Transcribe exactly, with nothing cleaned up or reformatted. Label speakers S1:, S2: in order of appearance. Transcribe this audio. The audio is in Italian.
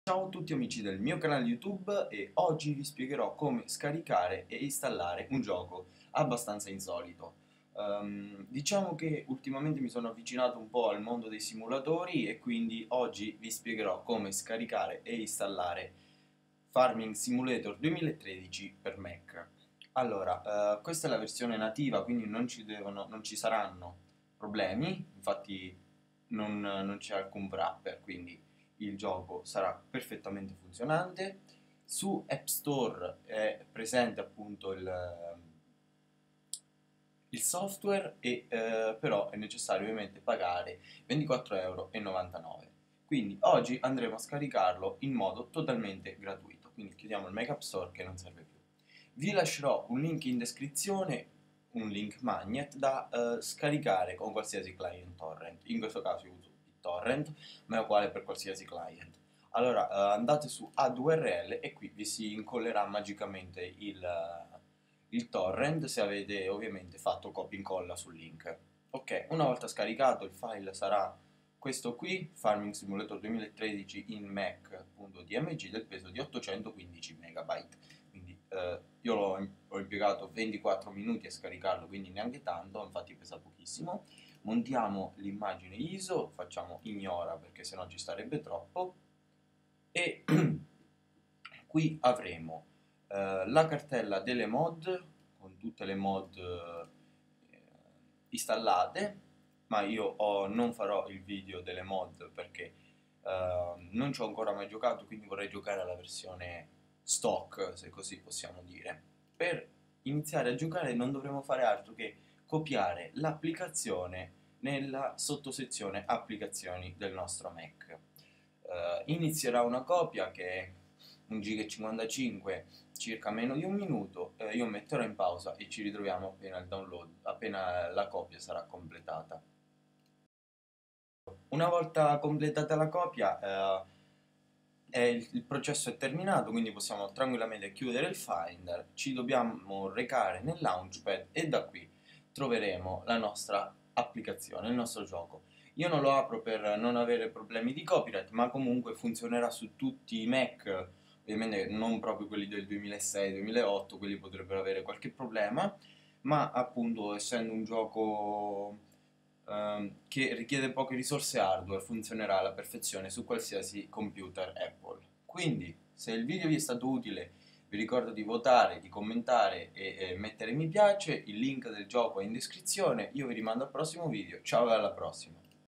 S1: Ciao a tutti amici del mio canale YouTube e oggi vi spiegherò come scaricare e installare un gioco abbastanza insolito. Ehm, diciamo che ultimamente mi sono avvicinato un po' al mondo dei simulatori e quindi oggi vi spiegherò come scaricare e installare Farming Simulator duemilatredici per Mac. Allora, eh, questa è la versione nativa, quindi non ci devono, non ci saranno problemi, infatti non, non c'è alcun wrapper, quindi il gioco sarà perfettamente funzionante. Su App Store è presente appunto il, il software e eh, però è necessario ovviamente pagare ventiquattro e novantanove euro. Quindi oggi andremo a scaricarlo in modo totalmente gratuito. Quindi chiudiamo il Mac App Store che non serve più. Vi lascerò un link in descrizione, un link magnet da eh, scaricare con qualsiasi client torrent. In questo caso io uso BitTorrent, ma è uguale per qualsiasi client. Allora eh, andate su add U R L e qui vi si incollerà magicamente il, eh, il torrent se avete ovviamente fatto copia e incolla sul link. Ok, una volta scaricato il file sarà questo qui, Farming Simulator duemilatredici in Mac.dmg del peso di ottocentoquindici megabyte. Quindi eh, io l'ho, ho impiegato ventiquattro minuti a scaricarlo, quindi neanche tanto, infatti pesa pochissimo. Montiamo l'immagine I S O, facciamo ignora perché sennò ci starebbe troppo e qui avremo eh, la cartella delle mod con tutte le mod eh, installate, ma io ho- non farò il video delle mod perché eh, non ci ho ancora mai giocato, quindi vorrei giocare alla versione stock, se così possiamo dire. Per iniziare a giocare non dovremo fare altro che copiare l'applicazione nella sottosezione applicazioni del nostro Mac. Eh, inizierà una copia che è un giga e cinquantacinque, circa meno di un minuto. Eh, io metterò in pausa e ci ritroviamo appena il download, appena la copia sarà completata. Una volta completata la copia, eh, è il, il processo è terminato, quindi possiamo tranquillamente chiudere il Finder, ci dobbiamo recare nel Launchpad e da qui troveremo la nostra applicazione, il nostro gioco. Io non lo apro per non avere problemi di copyright, ma comunque funzionerà su tutti i Mac, ovviamente non proprio quelli del duemilasei-duemilaotto, quelli potrebbero avere qualche problema, ma appunto essendo un gioco ehm, che richiede poche risorse hardware, funzionerà alla perfezione su qualsiasi computer Apple. Quindi, se il video vi è stato utile, vi ricordo di votare, di commentare e, e mettere mi piace, il link del gioco è in descrizione, io vi rimando al prossimo video, ciao e alla prossima!